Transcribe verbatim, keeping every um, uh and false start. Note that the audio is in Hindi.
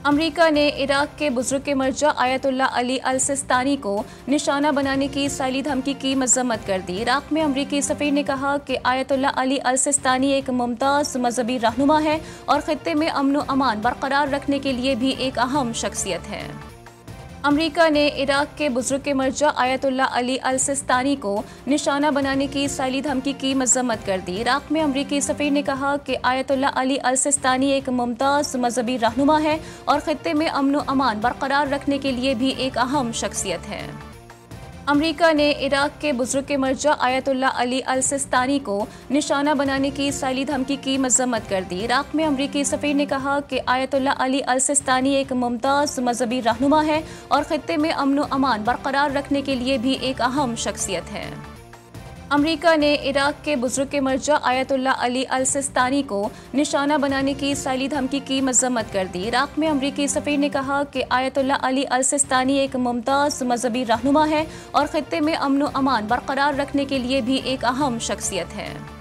अमरीका ने इराक के बुजुर्ग मर्जा आयतुल्ला अली अल सिस्तानी को निशाना बनाने की इसराइली धमकी की मजम्मत कर दी। इराक में अमरीकी सफीर ने कहा कि आयतुल्ला अली अल सिस्तानी एक मुमताज़ मजहबी रहनुमा है और खित्ते में अमन व अमान बरकरार रखने के लिए भी एक अहम शख्सियत है। अमरीका ने इराक के बुजुर्ग मर्जा आयतुल्ला अली अल सिस्तानी को निशाना बनाने की इसराइली धमकी की मजम्मत कर दी। इराक में अमरीकी सफीर ने कहा कि आयतुल्ला अली अल सिस्तानी एक मुमताज़ मजहबी रहनुमा है और खित्ते में अमन व अमान बरकरार रखने के लिए भी एक अहम शख्सियत है। अमरीका ने इराक के बुजुर्ग मर्जा आयतुल्ला अली अल सिस्तानी को निशाना बनाने की इसराइली धमकी की मजम्मत कर दी। इराक में अमरीकी सफीर ने कहा कि आयतुल्ला अली अल सिस्तानी एक मुमताज़ मजहबी रहनुमा है और खित्ते में अमन व अमान बरकरार रखने के लिए भी एक अहम शख्सियत है। अमरीका ने इराक के बुजुर्ग मर्जा आयतुल्ला अली अल सिस्तानी को निशाना बनाने की इसराइली धमकी की मजम्मत कर दी। इराक में अमरीकी सफीर ने कहा कि आयतुल्ला अली अल सिस्तानी एक मुमताज़ मजहबी रहनुमा है और खित्ते में अमन व अमान बरकरार रखने के लिए भी एक अहम शख्सियत है।